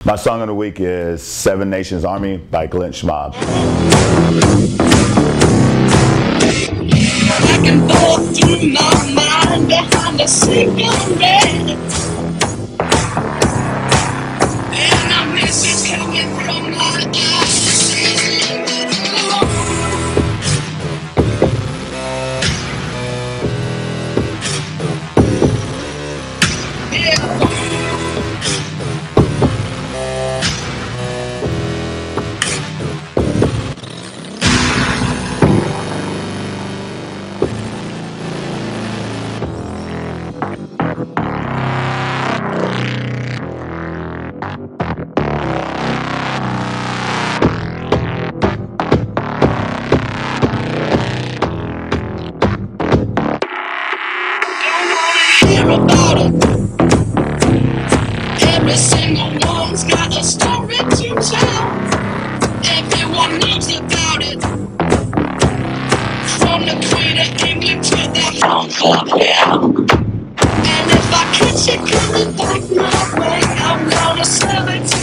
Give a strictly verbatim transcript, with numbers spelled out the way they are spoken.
My song of the week is Seven Nations Army by Glenn Schmab. Back and forth through my mind behind a cigarette, and a message coming from my eyes. About it. Every single one's got a story to tell. Everyone knows about it. From the Queen of England to the Hounds of Hell. And if I catch you coming back my way, I'm gonna sell it to